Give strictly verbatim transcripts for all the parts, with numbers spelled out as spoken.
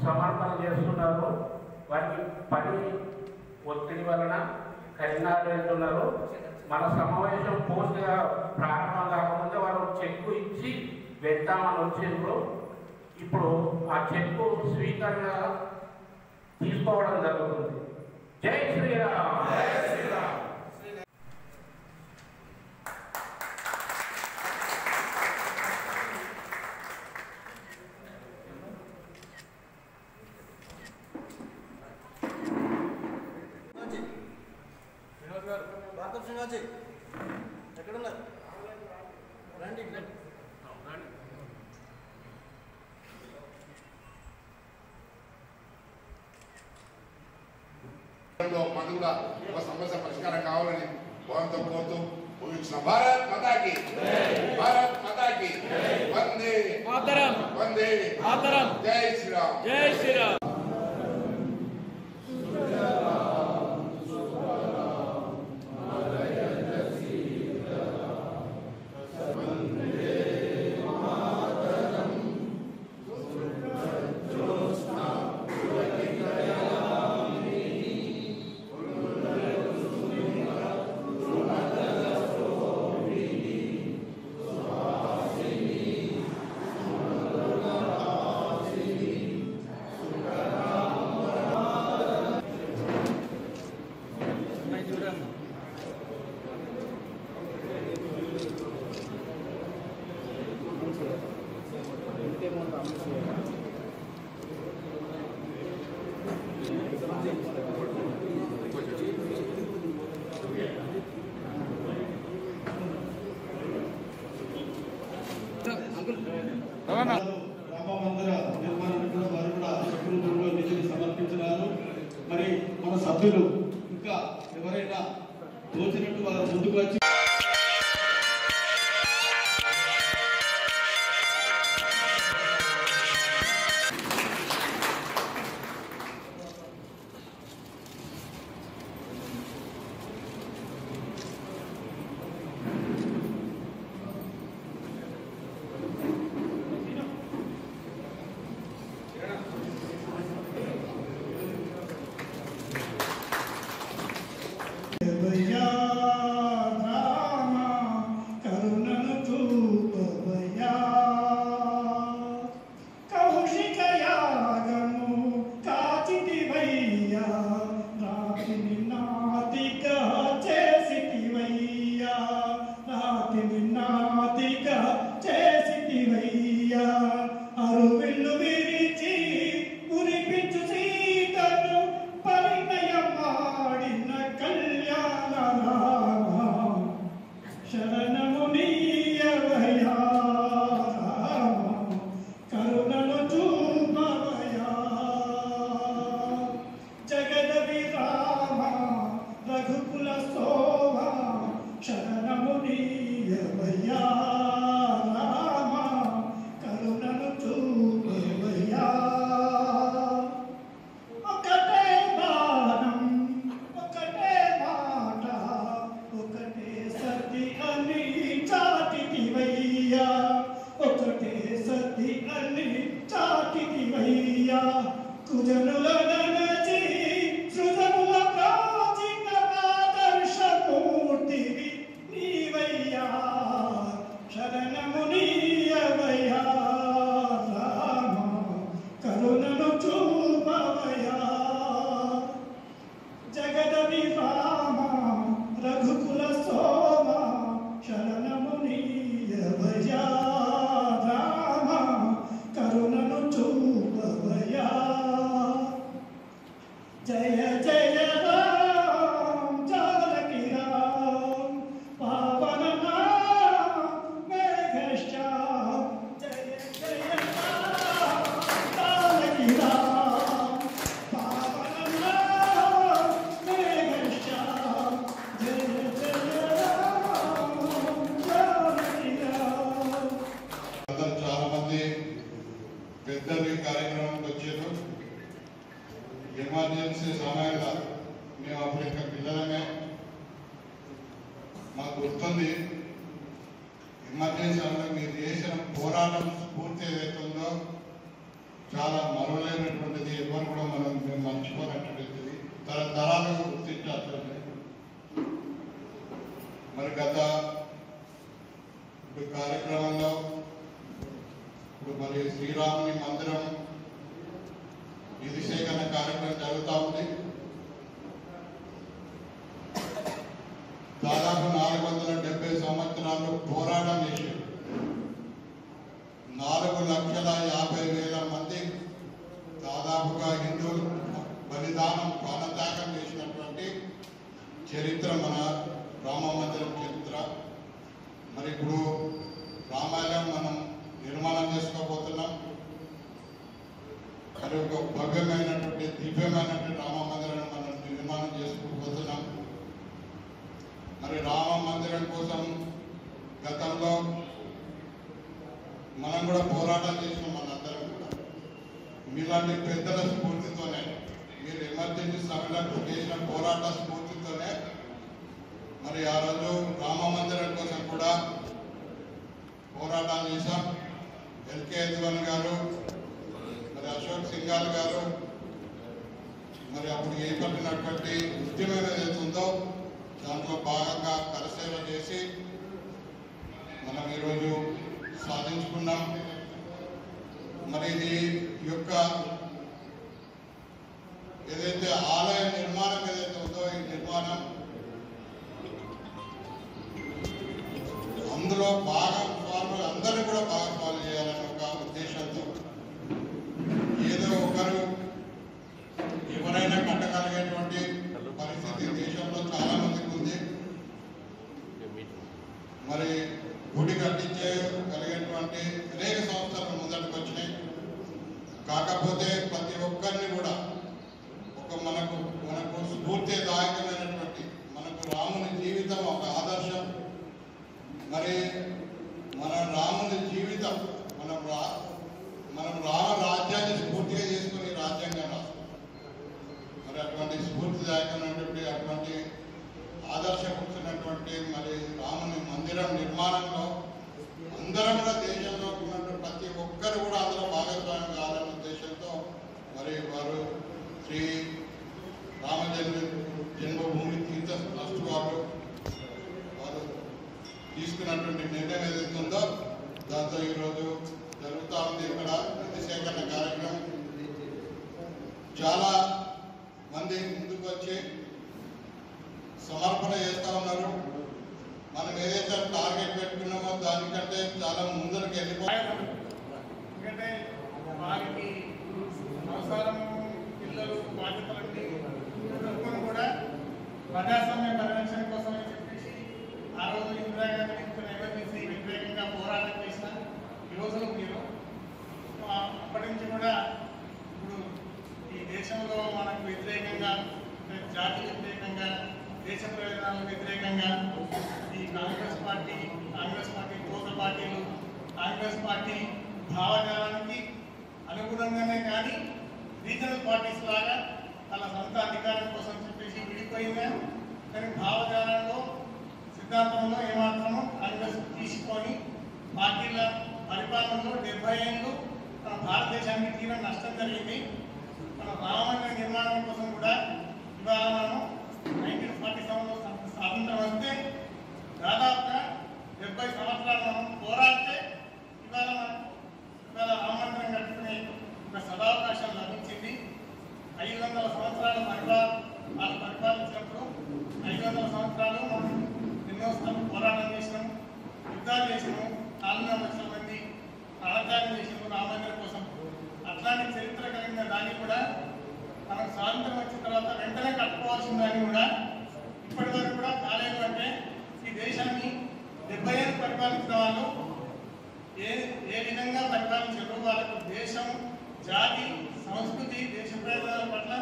సమర్పణ చేస్తున్నారు. వారికి పని ఒత్తిడి వలన కరీంనగర్ వెళ్తున్నారు. మన సమావేశం పూర్తిగా ప్రారంభం కాకముందే వారు చెక్కు ఇచ్చి వెళ్తామని వచ్చిండ్రు. ఇప్పుడు ఆ చెక్కు స్వీకరణ తీసుకోవడం జరుగుతుంది. జై శ్రీరామ్. జై శ్రీరామ్. ఎక్కడున్నారు? రండి మాకు కూడా ఒక సమస్య పరిష్కారం కావాలని భవంతో కోరుతూ ముగించిన భారత్ మాతాకి భారత్ మాతాకి వందే మాతరం వందే మాతరం. జై శ్రీరామ్. జై శ్రీరామ్. రామమందిర నిర్మాణంలో వారు కూడా శుక్రవారంలో నిధిని సమర్పించినారు. మరి మన సభ్యులు ఇంకా ఎవరైనా తోచినట్టు వారు ముందుకు వచ్చి ఎమర్జెన్సీ సమయంలో మేము అప్పుడు ఇంకా పిల్లలమే మాకు గుర్తుంది. ఎమర్జెన్సీ సమయంలో మీరు చేసిన పోరాటం స్ఫూర్తి ఏదైతుందో చాలా మరువలేనటువంటి సంవత్సరాలు పోరాటం చేశారు. నాలుగు లక్షల యాభై వేల మంది దాదాపుగా హిందువులు బలిదానం ప్రాణత్యాగం చేసినటువంటి చరిత్ర మన రామ మందిరం చరిత్ర. మరి ఇప్పుడు రామాలయం మనం నిర్మాణం చేసుకోబోతున్నాం. మరి ఒక భవ్యమైనటువంటి దివ్యమైనటువంటి రామ మందిరాన్ని మనం నిర్మాణం చేసుకోబోతున్నాం. మరి రామ మందిరం కోసం గతంలో మనం కూడా పోరాటం చేసినాం. మనందరం కూడా మీలాంటి పెద్దల స్ఫూర్తితోనే, మీరు ఎమర్జెన్సీ సమయంలో చేసిన పోరాట స్ఫూర్తితోనే మరి ఆ రోజు రామ మందిరం కోసం కూడా పోరాటం చేశాం. ఎల్కే యజ్వన్ గారు, మరి అశోక్ సింఘాల్ గారు, మరి అప్పుడు ఏర్పడినటువంటి ఉద్యమం ఏదైతే ఉందో దాంట్లో భాగంగా కరసేవ చేసి మనం ఈరోజు సాధించుకున్నాం. మరి ఇది యొక్క ఏదైతే ఆలయ నిర్మాణం ఏదైతే ఉందో ఈ నిర్మాణం అందులో భాగస్వాములు అందరినీ కూడా భాగస్వాములు చేయాలనే ఒక ఉద్దేశంతో ఏదో ఒకరు ఎవరైనా కట్టగలిగేటువంటి పరిస్థితి దేశంలో చాలా మందికి ఉంది. మరి గుడి కట్టించే కలిగేటువంటి అనేక సంవత్సరాలు ముందటికి వచ్చినాయి. కాకపోతే ప్రతి ఒక్కరిని కూడా ఒక మనకు మనకు స్ఫూర్తిదాయకమైనటువంటి మనకు రాముని జీవితం ఒక ఆదర్శం. మరి మన రాముని జీవితం మనం రా మనం రామ రాజ్యాన్ని స్ఫూర్తిగా చేసుకుని రాజ్యాంగం రాస్తాం. మరి అటువంటి స్ఫూర్తిదాయకమైనటువంటి అటువంటి ఆదర్శపడుతున్నటువంటి మరి రాముని మందిరం నిర్మాణంలో అందరం కూడా దేశంలో ఉన్నటువంటి ప్రతి ఒక్కరు కూడా అందులో భాగస్వామ్యం కావాలనే ఉద్దేశంతో మరి వారు శ్రీ రామ జన్మ జన్మభూమి తీర్థ ట్రస్ట్ వారు వారు తీసుకున్నటువంటి నిర్ణయం ఏదైతే ఉందో దాంతో ఈరోజు జరుగుతూ ఉంది ఇక్కడ నిధి సేకరణ కార్యక్రమం. చాలా మంది ముందుకు వచ్చి సమర్పణ చేస్తూ ఉన్నారు. మనం ఏదైతే టార్గెట్ పెట్టుకున్నామో దానికంటే చాలా ముందరికి వెళ్ళిపోయాం. ఎందుకంటే వారికి అవసరం పిల్లలు బాధ్యతలన్నీ చదువుకొని కూడా ప్రజాస్వామ్య పరిరక్షణ కోసం అని చెప్పేసి ఆ రోజు ఇందిరాగాంధీ ఇచ్చిన ఎమర్జెన్సీ వ్యతిరేకంగా పోరాటం చేసిన ఈ రోజులు మీరు అప్పటి నుంచి కూడా ఇప్పుడు ఈ దేశంలో మనకు వ్యతిరేకంగా జాతి వ్యతిరేకంగా దేశ ప్రయోజనాలకు వ్యతిరేకంగా ఈ కాంగ్రెస్ పార్టీ కాంగ్రెస్ పార్టీ తోట పార్టీలు కాంగ్రెస్ పార్టీ భావజాలానికి అనుగుణంగానే కానీ రీజనల్ పార్టీస్ లాగా వాళ్ళ సొంత అధికారం కోసం చెప్పేసి విడిపోయిందా. కానీ భావజాలంలో సిద్ధాంతంలో ఏమాత్రము కాంగ్రెస్ తీసుకొని పార్టీల పరిపాలనలో డెబ్బై ఏళ్ళు మన భారతదేశానికి తీవ్ర నష్టం జరిగింది. మన రామమందిర నిర్మాణం కోసం కూడా ఇవాళ మనం నైన్టీన్ ఫార్టీ సెవెన్లో స్వాతంత్రం వస్తే దాదాపుగా డెబ్బై సంవత్సరాలు మనం పోరాడితే ఇవాళ మనం ఇవాళ రామమందిరం కట్టుకునే ఒక సదావకాశం లభించింది. ఐదు వందల సంవత్సరాల పరిపాలన వాళ్ళు పరిపాలించినప్పుడు ఐదు వందల సంవత్సరాలు మనం ఎన్నో స్థానం పోరాటం చేసినాం, యుద్ధాలు చేసినాము, నాలుగున్నర లక్షల మంది ప్రాణత్యాగం చేసినాము రామమందిరం కోసం. అట్లాంటి చరిత్ర కలిగిన దాన్ని కూడా మనకు స్వాతంత్రం వచ్చిన తర్వాత వెంటనే కట్టుకోవాల్సిన దాన్ని కూడా ఇప్పటి వరకు కూడా కాలేదు. అంటే ఈ దేశాన్ని డెబ్బై ఏళ్ళు పరిపాలించిన వాళ్ళు ఏ ఏ విధంగా పరిపాలించారు, వాళ్ళకు దేశం, జాతి, సంస్కృతి, దేశ ప్రయోజనాల పట్ల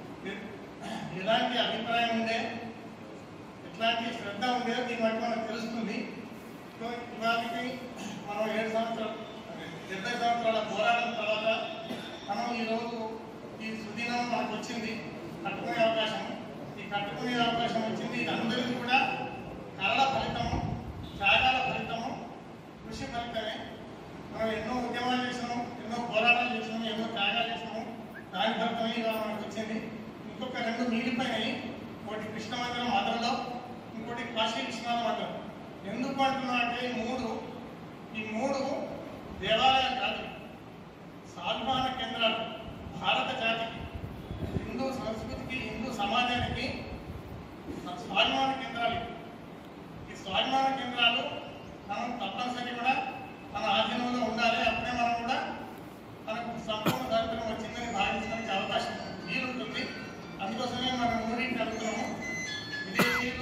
ఎలాంటి అభిప్రాయం ఉండే, ఎట్లాంటి శ్రద్ధ ఉండేదో దీన్ని బట్టి మనకు తెలుస్తుంది. సో ఇవాళకి మనం ఏడు సంవత్సరాలు డెబ్బై సంవత్సరాల పోరాటం తర్వాత మనం ఈరోజు ఈ సుదినం మనకు వచ్చింది, కట్టుకునే అవకాశం. ఈ కట్టుకునే అవకాశం వచ్చింది. ఇది అందరికీ కూడా కళల ఫలితము, త్యాగాల ఫలితము, కృషి ఫలితమే. మనం ఎన్నో ఉద్యమాలు చేసినాము, ఎన్నో పోరాటాలు చేసినాము, ఎన్నో త్యాగాలు చేసినాము. దాని ఫలితమే ఇవాళ మనకు వచ్చింది. ఇంకొక రెండు మిగిలిపోయినాయి. ఒకటి కృష్ణ మందిరం మధురలో, ఇంకోటి కాశీ విశ్వనాథ మందిరం. ఎందుకు అంటున్నా అంటే ఈ మూడు ఈ మూడు దేవాలయాలు కాదు, సాల్మాన కేంద్రాలు. భారత జాతికి, హిందూ సంస్కృతికి, హిందూ సమాజానికి స్వాభిమాన కేంద్రాలు. ఈ స్వాభిమాన కేంద్రాలు తప్పనిసరి కూడా మన ఆధీనంలో ఉండాలి. అప్పుడే మనం కూడా మనకు సంపూర్ణ స్వాతంత్రం వచ్చిందని భావించడానికి అవకాశం వీలుంటుంది. అందుకోసమే మనం మూడింటి అడుగుతున్నాము. విదేశీయులు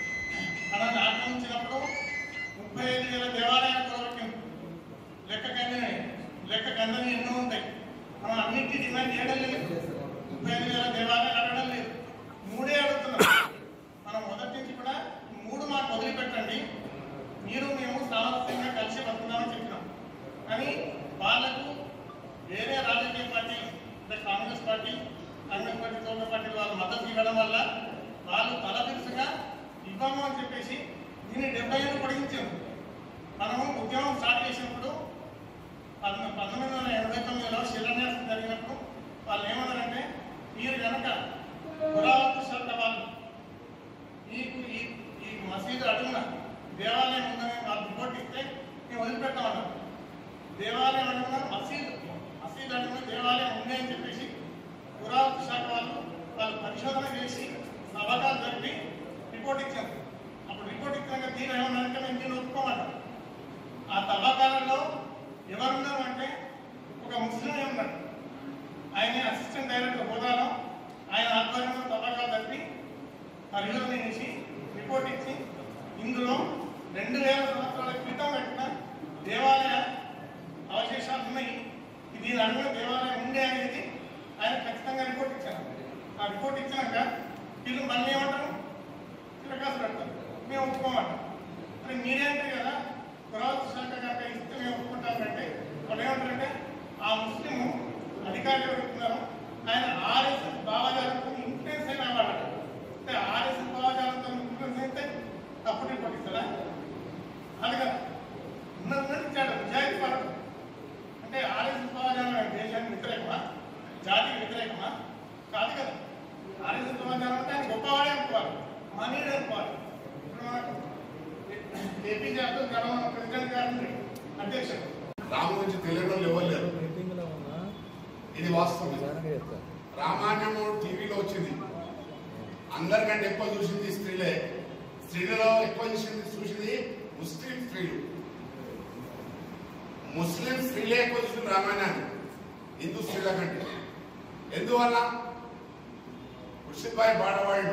మనల్ని ఆక్రమించినప్పుడు ముప్పై ఐదు వేల దేవాలయాలు కోరొచ్చింది. లెక్క కందని లెక్క కందని ఎన్నో ఉంటాయి. మనం అన్నింటినీ డిమాండ్ చేయడం లేదు. ముప్పై ఐదు వేల దేవాలయాలు అడగడం లేదు. మూడే అడుగుతున్నాం. మనం మొదటి నుంచి కూడా మూడు మాకు వదిలిపెట్టండి, మీరు మేము సామరస్యంగా కలిసి బతుకున్నామని చెప్పినాం. కానీ వాళ్ళకు వేరే రాజకీయ పార్టీ అంటే కాంగ్రెస్ పార్టీ కాంగ్రెస్ పార్టీ తోట పార్టీలు వాళ్ళ మద్దతు ఇవ్వడం వల్ల వాళ్ళు తలపిలుసుగా ఇవ్వము అని చెప్పేసి దీన్ని డెబ్బై ఏళ్ళు పొడిగించారు. మనము ఉద్యమం స్టార్ట్ చేసినప్పుడు పంతొమ్మిది వందల ఎనభై తొమ్మిదిలో శిలాన్యాసం జరిగినప్పుడు వాళ్ళు ఏమన్నారంటే, మీరు కనుక పురావస్తు శాఖ వాళ్ళు మీకు ఈ ఈ మసీదు అడుగున దేవాలయం ఉందని వాళ్ళు రిపోర్ట్ ఇస్తే మేము వదిలిపెట్టామన్నారు. దేవాలయం అడుగున మసీదు మసీదు అడుగున దేవాలయం ఉంది అని చెప్పేసి పురావస్తు శాఖ వాళ్ళు వాళ్ళు పరిశోధన చేసి సభకాలు జరిపి రిపోర్ట్ ఇచ్చారు. అప్పుడు రిపోర్ట్ ఇచ్చాక దీని ఏమన్నారంటే మేము దీన్ని ఒప్పుకోమన్నారు. ఆ తవ్వకాలలో ఎవరున్నారు అంటే ఒక ముస్లిం ఉన్నారు. ఆయన అసిస్టెంట్ డైరెక్టర్ హోదాలో ఆయన ఆధ్వర్యంలో తవ్వకాలు జరిపి పరిశోధన చేసి రిపోర్ట్ ఇచ్చి ఇందులో రెండు వేల సంవత్సరాల క్రితం పెట్టిన దేవాలయ అవశేషాలు ఉన్నాయి, దీని అడుగున దేవాలయం ఉండే అనేది ఆయన ఖచ్చితంగా రిపోర్ట్ ఇచ్చారు. ఆ రిపోర్ట్ ఇచ్చినాక వీళ్ళు మళ్ళీ ఏమంటారు, తిరగాసు పెడతారు, మేము ఒప్పుకోమంటాం. మరి మీరేంటే కదా పురావస్తు శాఖ కనుక ఇస్తే మేము ఒప్పుకుంటామంటే వాళ్ళు ఏమంటారంటే, ఆ ముస్లిం అధికారులు ఎవరుతున్నారో ఆయన ఆర్ఎస్ఎస్ భావజాలంతో ఇన్ఫ్లుయెన్స్ అయిన వాడు. అంటే ఆర్ఎస్ఎస్ భావజాలంతో ఇన్ఫ్లుయెన్స్ అయితే తప్పుడు రిపోర్ట్ ఇస్తారా? అది కదా ఉన్నది ఇచ్చాడు నిజాయితీ పడదు. అంటే ఆర్ఎస్ఎస్ భావజాలం దేశానికి వ్యతిరేకమా, జాతికి వ్యతిరేకమా? కాదు కదా. ఆర్ఎస్ఎస్ భావజాలం అంటే ఆయన గొప్పవాడే అనుకోవాలి, మనీడే అనుకోవాలి. ఇప్పుడు మనకు ఏపీజే అబ్దుల్ కలాం ప్రెసిడెంట్ గారు అధ్యక్షుడు. రాము గురించి తెలియని వాళ్ళు ఎవరు లేరు. ఇది వాస్తవం. రామాయణము టీవీలో వచ్చింది, అందరికంటే ఎక్కువ చూసింది స్త్రీలే. స్త్రీలలో ఎక్కువ చూసింది చూసింది ముస్లిం స్త్రీలు. ముస్లిం స్త్రీలే ఎక్కువ చూసింది రామాయణాన్ని హిందూ స్త్రీల కంటే. ఎందువల్ల? ముర్షిద్బాయ్ బాడవాళ్ళు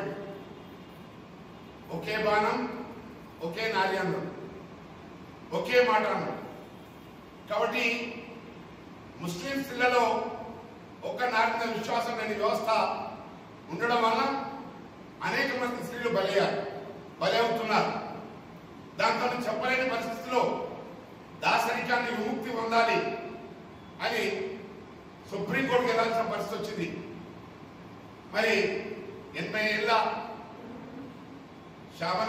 ఒకే బాణం ఒకే నారి అన్నారు, ఒకే మాట అన్నారు. కాబట్టి ముస్లిం స్త్రీలలో ఒక్క నారి మీద విశ్వాసం లేని వ్యవస్థ ఉండడం వల్ల అనేక మంది స్త్రీలు బలయ్యారు, బలి అవుతున్నారు. దాంతో చెప్పలేని పరిస్థితిలో దాసరికాన్ని విముక్తి పొందాలి అని సుప్రీంకోర్టుకి వెళ్ళాల్సిన పరిస్థితి వచ్చింది. మరి ఎనభై ఏళ్ళ శావన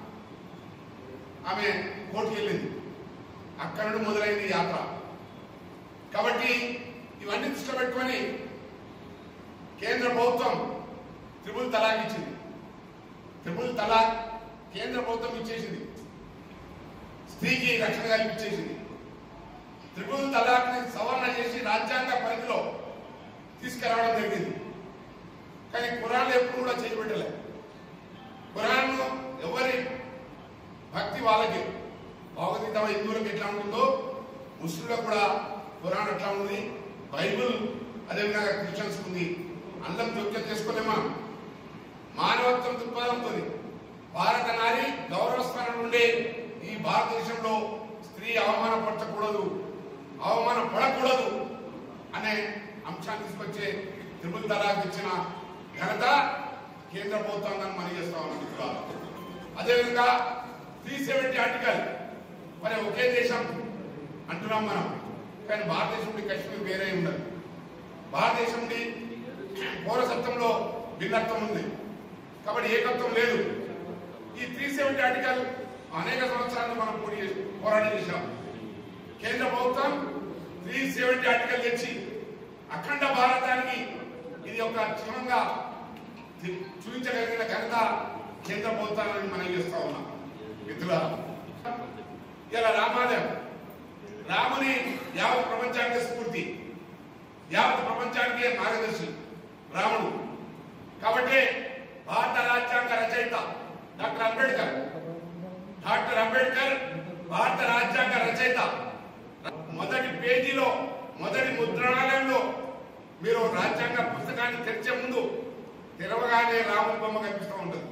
ఆమె కోర్టుకి వెళ్ళింది. అక్కడ నుండి మొదలైంది యాత్ర. కాబట్టి ఇవన్నీ దృష్టిలో పెట్టుకొని కేంద్ర ప్రభుత్వం త్రిపుల్ తలాక్ ఇచ్చింది. త్రిపుల్ తలాక్ కేంద్ర ప్రభుత్వం ఇచ్చేసింది, స్త్రీకి రక్షణ కల్పించేసింది. త్రిపుల్ తలాక్ ని సవరణ చేసి రాజ్యాంగ పరిధిలో తీసుకురావడం జరిగింది. కానీ ఖురాన్ ఎప్పుడు కూడా చేయబెట్టలేదు. ఖురాన్ ఎవరి భక్తి వాళ్ళకి, భగవద్గీత హిందువులకు ఎట్లా ఉంటుందో ముస్లింలకు కూడా ఖురాన్ అట్లా ఉంది, బైబుల్ అదేవిధంగా క్రిస్టియన్స్ ఉంది. అందరం జోక్యం చేసుకోలేమా? మానవత్వం దృక్పథంతో భారత నారి గౌరవస్థానం నుండి ఈ భారతదేశంలో స్త్రీ అవమానపరచకూడదు, అవమాన పడకూడదు అనే అంశాన్ని తీసుకొచ్చే త్రిపుల్ తలాక్ ఇచ్చిన ఘనత కేంద్ర ప్రభుత్వాన్ని మనం చేస్తా ఉన్నాం. అదేవిధంగా త్రీ సెవెంటీ ఆర్టికల్ మరి ఒకే దేశం అంటున్నాం మనం, కానీ భారతదేశం నుండి కశ్మీర్ వేరే ఉండదు. భారతదేశం నుండి పౌరసత్వంలో భిన్నత్వం ఉంది, కాబట్టి ఏకత్వం లేదు. ఈ త్రీ సెవెంటీ ఆర్టికల్ అనేక సంవత్సరాలు మనం పోటీ పోరాటం చేశాం. కేంద్ర ప్రభుత్వం త్రీ సెవెంటీ ఆర్టికల్ తెచ్చి అఖండ భారతానికి ఇది ఒక క్షేమంగా చూపించగలిగిన ఘనత కేంద్ర ప్రభుత్వాన్ని మనం చేస్తా ఉన్నాం. మిత్రుల ఇలా రామాలయం రాముని యావత్ ప్రపంచానికి స్ఫూర్తి, యావత్ ప్రపంచానికి మార్గదర్శి రాముడు. కాబట్టి భారత రాజ్యాంగ రచయిత డాక్టర్ అంబేద్కర్ డాక్టర్ అంబేద్కర్ భారత రాజ్యాంగ రచయిత మొదటి పేజీలో మొదటి ముద్రణాలయంలో మీరు రాజ్యాంగ పుస్తకాన్ని తెరిచే ముందు తెరవగానే రాముని బొమ్మ కనిపిస్తూ ఉంటుంది.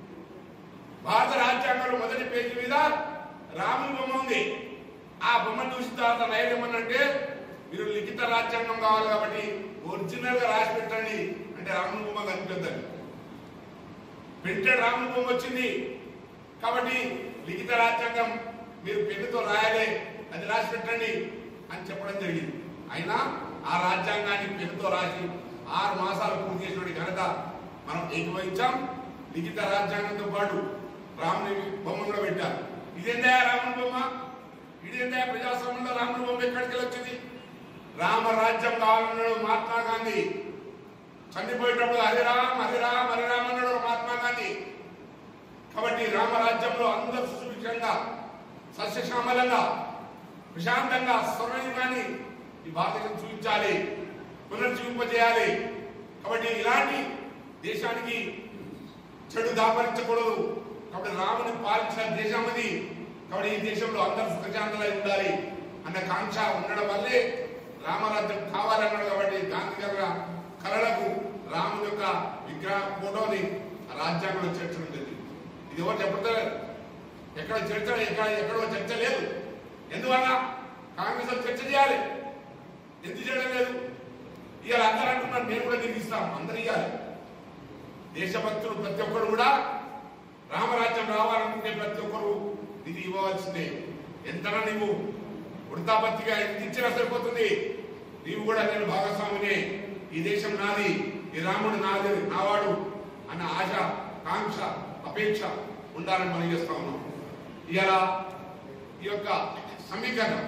భారత రాజ్యాంగంలో మొదటి పేజీ మీద రాముని బొమ్మ ఉంది. ఆ బొమ్మ చూసిన తర్వాత నైట్ ఏమన్నంటే మీరు లిఖిత రాజ్యాంగం కావాలి కాబట్టి ఒరిజినల్ గా రాసి పెట్టండి అంటే రాముని బొమ్మ కనిపిద్దండి. ప్రింటెడ్ రాముని బొమ్మ వచ్చింది కాబట్టి లిఖిత రాజ్యాంగం మీరు పెన్నుతో రాయాలి, అది రాసి పెట్టండి అని చెప్పడం జరిగింది. అయినా ఆ రాజ్యాంగాన్ని పెన్నుతో రాసి ఆరు మాసాలు పూర్తి చేసిన ఘనత మనం ఏకీభవించాం. లిఖిత రాజ్యాంగంతో పాటు రాముని బొమ్మ కూడా పెట్టారు. ఇదేందా రాముని బొమ్మ, ఇదేందా ప్రజాస్వామ్యంలో రాముని బొమ్మ ఎక్కడికి వచ్చింది? రామరాజ్యం కావాలన్నాడు మహాత్మా గాంధీ. చనిపోయేటప్పుడు హరిరామ్ హరిరామ్ హరిరామ్ అన్నాడు మహాత్మా గాంధీ. కాబట్టి రామరాజ్యంలో అందరూ సుభిక్షంగా సస్యశ్యామలంగా ప్రశాంతంగా స్వర్ణయుగాన్ని ఈ భారతదేశం చూపించాలి, పునర్జీవింపజేయాలి. కాబట్టి ఇలాంటి దేశానికి చెడు దాపరించకూడదు. కాబట్టి రాముని పాలించిన దేశం అది. కాబట్టి ఈ దేశంలో అందరూ సుఖశాంతులై ఉండాలి అన్న కాంక్ష ఉండడం వల్లే రామరాజ్యం కావాలన్నాడు. కాబట్టి గాంధీ గారి కళలకు రాముని యొక్క విగ్రహ ఫోటోని రాజ్యాంగంలో చేర్చడం జరిగింది. ఇది ఎవరు చెప్పలేదు, ఎక్కడ చర్చ ఎక్కడ ఎక్కడో చర్చ లేదు. ఎందువల్ల కాంగ్రెస్ చర్చ చేయాలి, ఎందుకు చేయడం లేదు? ఇవాళ అందరూ అంటున్నారు నేను కూడా దీనికి ఇస్తాం, అందరు ఇవ్వాలి. దేశభక్తులు ప్రతి ఒక్కరు కూడా రామరాజ్యం రావాలనుకుంటే ప్రతి ఒక్కరు ఇది ఇవ్వవలసిందే. ఎంతనా నీవు వృత్తాపత్తిగా ఎంత ఇచ్చినా సరిపోతుంది. నీవు కూడా నేను భాగస్వామినే, ఈ దేశం నాది, ఈ రాముడు నాది నావాడు అన్న ఆశ కాంక్ష అపేక్ష ఉండాలని మనం చేస్తా ఉన్నాం. ఇలా ఈ యొక్క సమీకరణ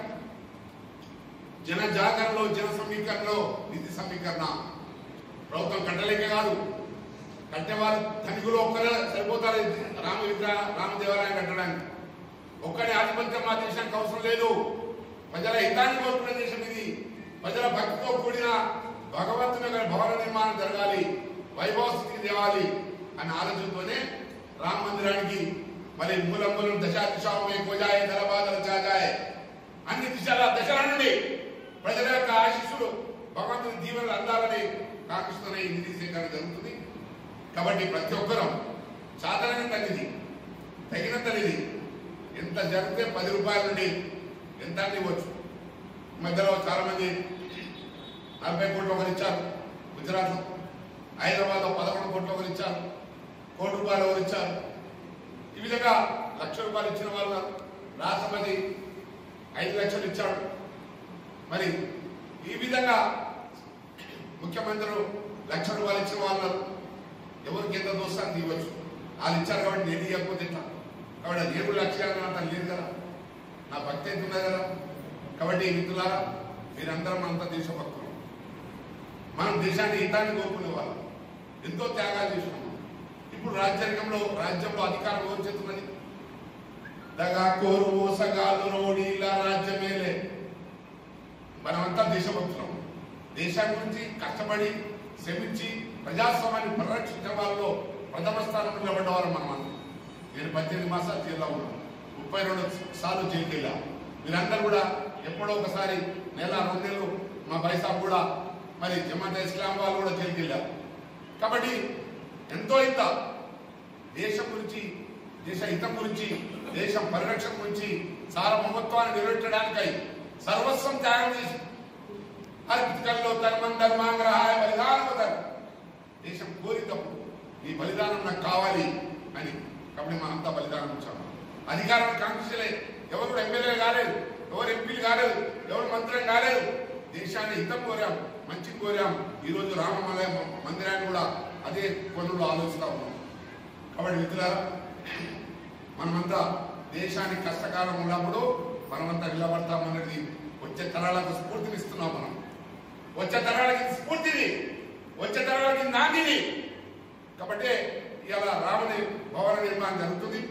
జన జాగరణలో జన సమీకరణలో నిధి సమీకరణ ప్రభుత్వం కట్టలేక కాదు, కట్టేవారు ధనికులు ఒక్కరే సరిపోతారు రామ విగ్రహ రామ దేవాలయం కట్టడానికి. ఒక్కడే ఆధిపత్యం మా దేశానికి అవసరం లేదు. ప్రజల హితాన్ని కోరుకునే దేశం ఇది. ప్రజల భక్తితో కూడిన భగవంతుని భవన నిర్మాణం జరగాలి, వైభవ స్థితికి తేవాలి అన్న ఆలోచనతోనే రామ మందిరానికి మరి మూలంబులం దశా దిశామే కోజాయ దళబాదల చాజాయ అన్ని దిశల దశల నుండి ప్రజల యొక్క ఆశీస్సులు భగవంతుని దీవెనలు అందాలని కాంక్షిస్తున్న ఈ నిధి సేకరణ జరుగుతుంది. కాబట్టి ప్రతి ఒక్కరూ సాధారణంగా నిధి తగినంత నిధి ఎంత జరిగితే పది రూపాయల నుండి ఎంత ఇవ్వచ్చు. మధ్యలో చాలా మంది నలభై కోట్లు ఒకరు ఇచ్చారు, గుజరాత్ హైదరాబాద్ లో పదకొండు కోట్లు ఒకరు ఇచ్చారు, కోటి రూపాయలు ఒకరు ఇచ్చారు. ఈ విధంగా లక్ష రూపాయలు ఇచ్చిన వాళ్ళు రాష్ట్రపతి ఐదు లక్షలు ఇచ్చాడు. మరి ఈ విధంగా ముఖ్యమంత్రులు లక్ష రూపాయలు ఇచ్చిన వాళ్ళు ఎవరికి ఎంత దోస్తాన్ని తీయవచ్చు. వాళ్ళు ఇచ్చారు కాబట్టి నేను ఇవ్వకపోతే ఇట్లా. కాబట్టి అది ఏడు లక్షలు అంత లేదు కదా, నా భక్తి ఎంత ఉన్నది కదా. కాబట్టి మిత్రులారా మీరందరం అంతా దేశభక్తులు. మనం దేశాన్ని హితాన్ని కోరుకునే వాళ్ళం, ఎంతో త్యాగాలు చేసుకున్నాం. ఇప్పుడు రాజ్యాంగంలో రాజ్యంలో అధికారం ఎవరు చేతున్నది? దగా కోరు మోసగాలు రోడీలా రాజ్యమేలే. మనమంతా దేశభక్తులం. దేశం గురించి కష్టపడి శ్రమించి ప్రజాస్వామ్యాన్ని పరిరక్షించే వాళ్ళలో ప్రథమ స్థానం నిలబడ్డ వారు మనం. నేను పద్దెనిమిది మాసాలు జైల్లో ఉన్నాను, ముప్పై రెండు సార్లు జైలుకి వెళ్ళా. మీరందరూ కూడా ఎప్పుడో ఒకసారి నెల రెండు నెలలు మా బైసాబ్ కూడా మరి జమాత్ ఇస్లాం వాళ్ళు కూడా జైలుకి వెళ్ళారు. కాబట్టి ఎంతో ఇంత దేశం గురించి దేశ హితం గురించి దేశం పరిరక్షణ గురించి సార్వభౌమత్వాన్ని నిలబెట్టడానికై సర్వస్వం త్యాగం చేసి హరికల్లో ధర్మం ధర్మాంగ్రహాయ బలిదానం దేశం కోరినప్పుడు ఈ బలిదానం నాకు కావాలి అని. కాబట్టి మనంతా బలిదానం ఇచ్చాము. అధికారం కాంక్షలే, ఎవరు ఎమ్మెల్యే కాలేదు, ఎవరు ఎంపీలు కాలేదు, ఎవరు మంత్రులు కాలేదు. దేశాన్ని హితం కోరాం, మంచి కోరాం. ఈరోజు రామమలయ మందిరాన్ని కూడా అదే పనులు ఆలోచిస్తా ఉన్నాం. కాబట్టి మిత్రులారా మనమంతా దేశానికి కష్టకాలం ఉన్నప్పుడు మనమంతా నిలబడతామన్నది వచ్చే తరాలకు స్ఫూర్తిని ఇస్తున్నాం. మనం వచ్చే తరాలకి స్ఫూర్తిని, వచ్చే తరాలకి నాందిని. కాబట్టి ఇలా రాముని భవన నిర్మాణం జరుగుతుంది.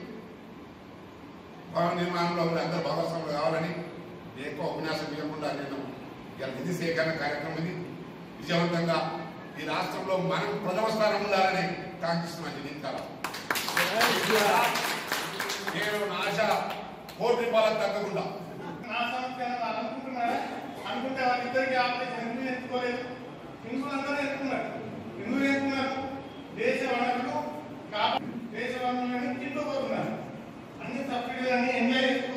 భవన నిర్మాణంలో అందరూ భాగస్వాములు కావాలని ఎక్కువ ఉపన్యాసం ఇవ్వకుండా నేను ఇలా నిధి సేకరణ కార్యక్రమం ఇది విజయవంతంగా ఈ రాష్ట్రంలో మనం ప్రథమ స్థానం ఉండాలని కాంక్షిస్తున్నాను. దీని కాలం నేను నా ఆశ కోటి రూపాయలకు తగ్గకుండా. నా సమస్య అనుకుంటున్నారా? అనుకుంటే వాళ్ళిద్దరికి ఆపరేషన్ ఎందుకు ఎంచుకోలేదు? హిందువులందరూ ఎంచుకున్నారు. ఎందుకు ఎంచుకున్నారు? దేశ వనరులు కాపాడు, దేశ వనరులను తిట్టుకోతున్నారు. అన్ని సబ్సిడీలన్నీ ఎంజాయ్